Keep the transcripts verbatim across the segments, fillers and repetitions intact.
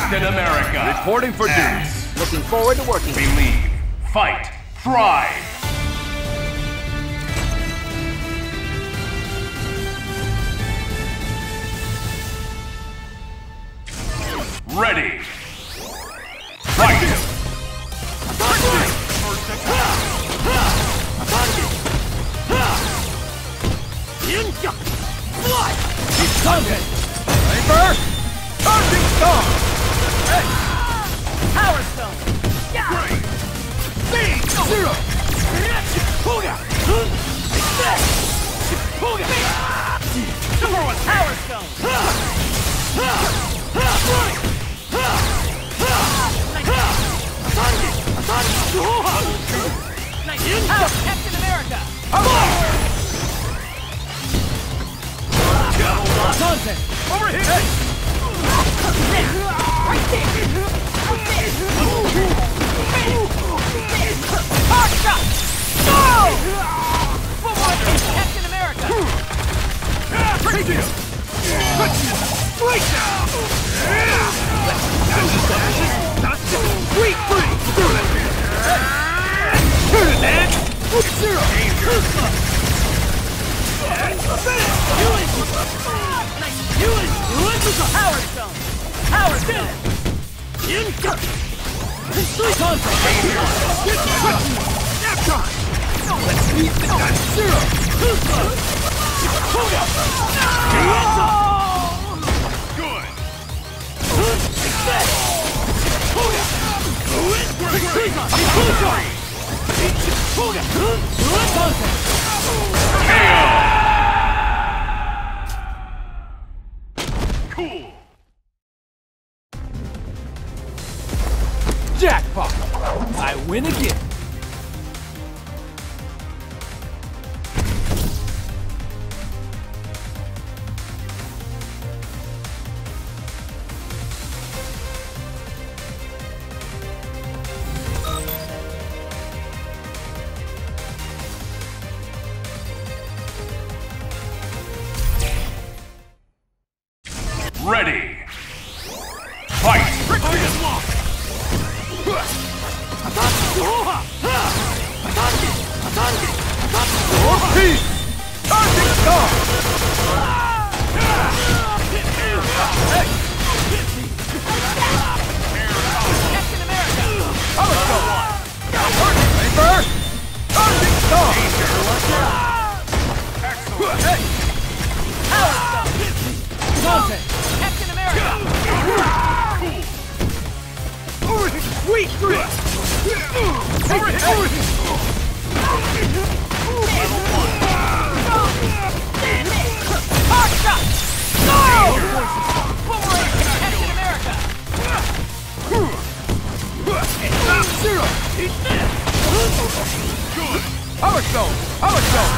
Captain America. Reporting for duty. Looking forward to working. Believe, fight, thrive. Ready. Fight. First attack. He's content. Paper. Charging star. Hey. Power Stone! Great. Speed. Zero. Power Stone! Power Captain America! Content. Over here. Hey. Right there! Hard shot! Go! Forward is Captain America! Take it. Straight down. Sweet free. Turn it, man. Zero. Power Stone! Power Stone! Let's leave the gun. Zero. Good. Cool. Jackpot. I win again. Ready. Fight. Peace. Charging star. Captain America! Power Stone. Paper. Charging star. Hey. Power Stone! Content. Captain America! Sweet grip. Over here. Over here. Hard shot! Go! Forward is Captain America! Zero. Power Stone. Power Stone.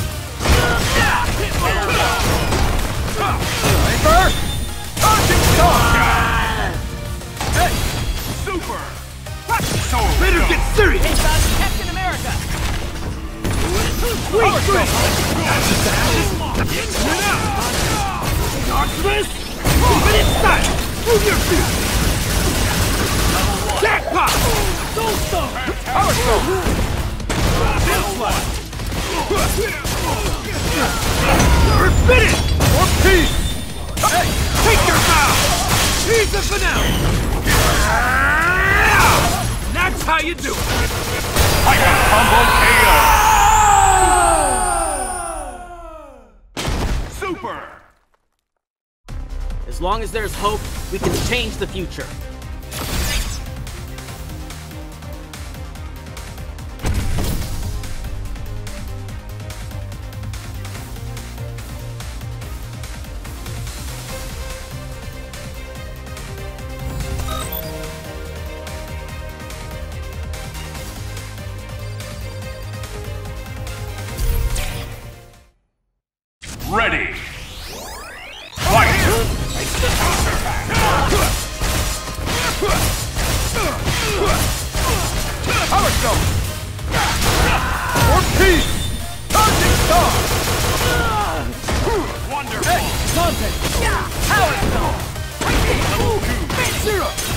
Paper. Charging star. Hey. Super. So Better go. get serious. Inbound Captain America! Power Stone. Darkness. Move it inside. Move your feet. Jackpot. Soul Stone. Power Stone. Forbidden. For peace. Hey, take your bow. He's the finale. That's how you do it. Titan Combo K O. Super. As long as there's hope, we can change the future. Ready. Fight. Power Stone. For peace. Charging star. Wonderful. Content. Power Stone! Zero.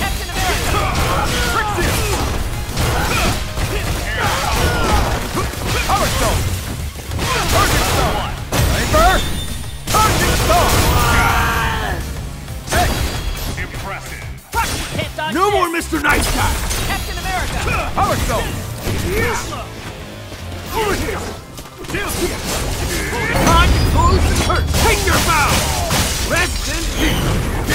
Nice guy! Captain America! Power Stone! Over here! Time to close the curtain! Take your bow! Rest in peace!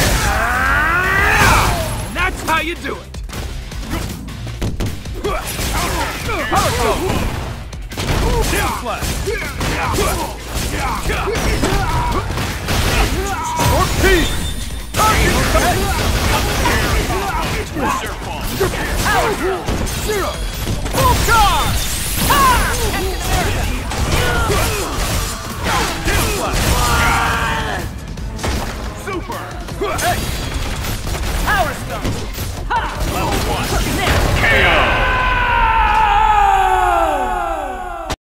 And that's how you do it! Power Stone! Shield Slash! Torpedo! Zero! Full charge! Ah! Captain America! Super! Hey! Power Stone!